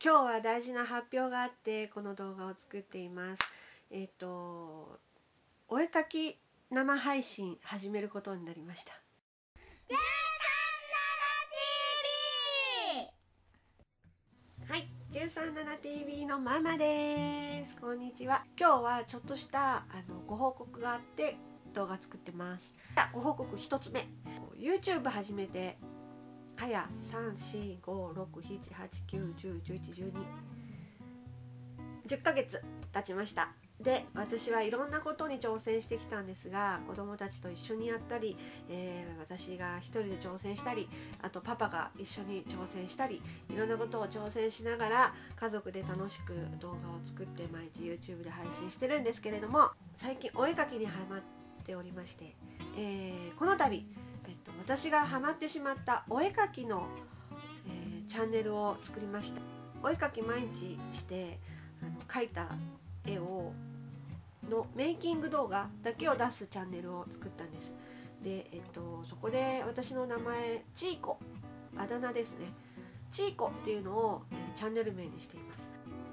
今日は大事な発表があってこの動画を作っています。お絵かき生配信始めることになりました。はい、137TV のママです。こんにちは。今日はちょっとしたご報告があって動画作ってます。ご報告1つ目、YouTube 始めて早345678910111210ヶ月経ちました。で、私はいろんなことに挑戦してきたんですが、子供たちと一緒にやったり、私が一人で挑戦したり、あとパパが一緒に挑戦したり、いろんなことを挑戦しながら家族で楽しく動画を作って毎日 YouTube で配信してるんですけれども、最近お絵かきにハマっておりまして、この度、私がハマってしまったお絵かきの、チャンネルを作りました。お絵かき毎日して描いた絵をのメイキング動画だけを出すチャンネルを作ったんです。で、そこで私の名前ちーこ、あだ名ですね、ちーこっていうのを、チャンネル名にしています。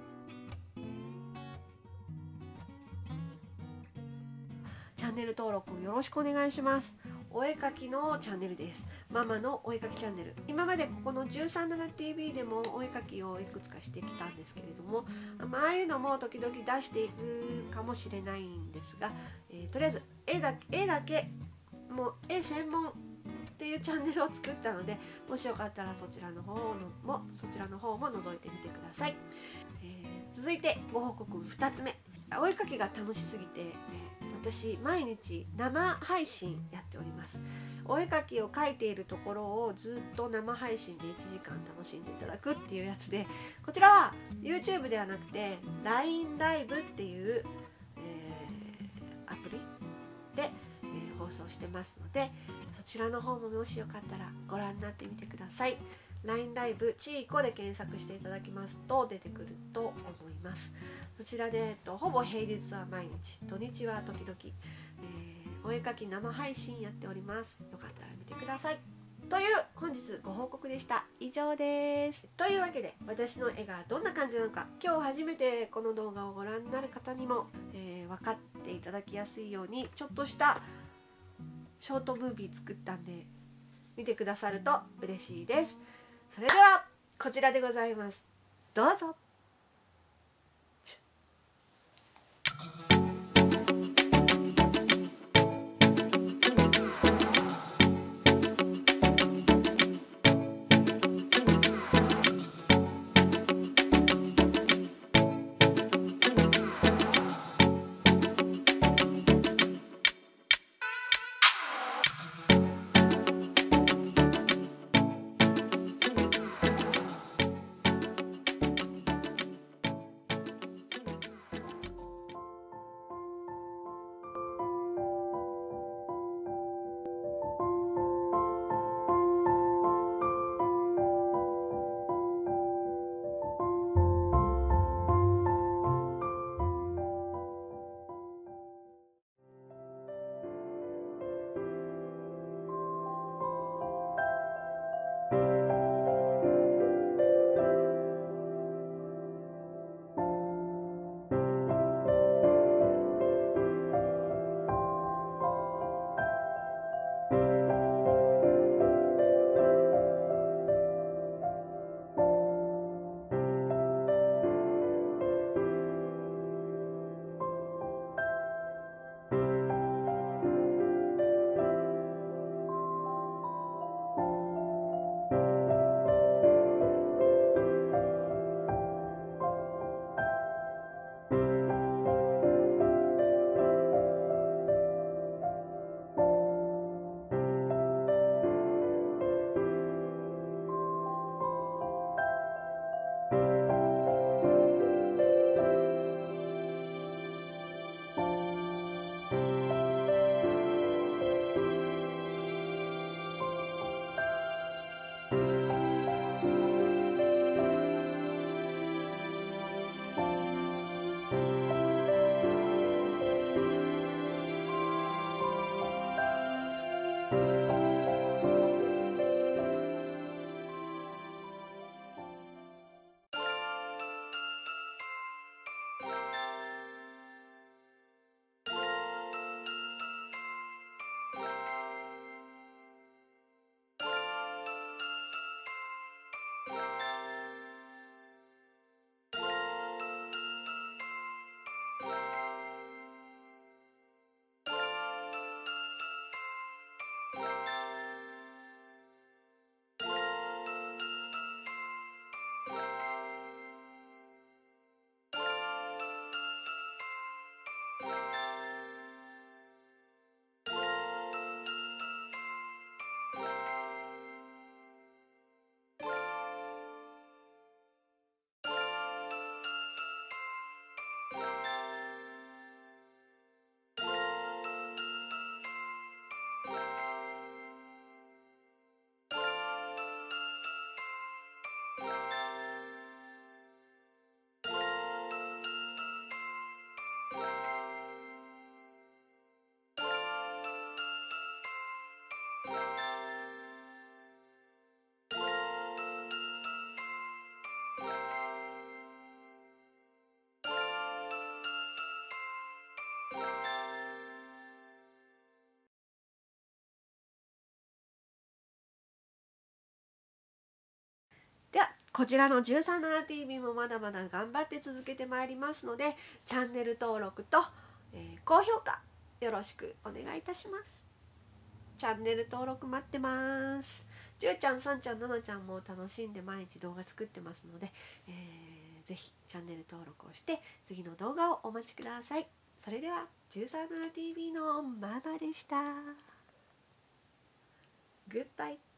チャンネル登録よろしくお願いします。お絵かきのチャンネルです。ママのお絵かきチャンネル。今までここの 137TV でもお絵かきをいくつかしてきたんですけれども、ああいうのも時々出していくかもしれないんですが、とりあえず絵だけもう絵専門っていうチャンネルを作ったので、もしよかったらそちらの方も覗いてみてください。続いてご報告2つ目、お絵かきが楽しすぎて、私毎日生配信やっております。お絵かきを描いているところをずっと生配信で1時間楽しんでいただくっていうやつで、こちらは YouTube ではなくて LINE ライブっていう、アプリで、放送してますので、そちらの方ももしよかったらご覧になってみてください。 LINE ライブちーこで検索していただきますと出てくると思います。そちらで、ほぼ平日は毎日、土日は時々、お絵かき生配信やっております。よかったら見てください。という本日ご報告でした。以上です。というわけで、私の絵がどんな感じなのか、今日初めてこの動画をご覧になる方にも、分かっていただきやすいようにちょっとしたショートムービー作ったんで、見てくださると嬉しいです。それではこちらでございます。どうぞ。 こちらの 137TV もまだまだ頑張って続けてまいりますので、チャンネル登録と、高評価よろしくお願いいたします。チャンネル登録待ってます。10ちゃん、3ちゃん、7ちゃんも楽しんで毎日動画作ってますので、ぜひチャンネル登録をして次の動画をお待ちください。それでは 137TV のママでした。グッバイ。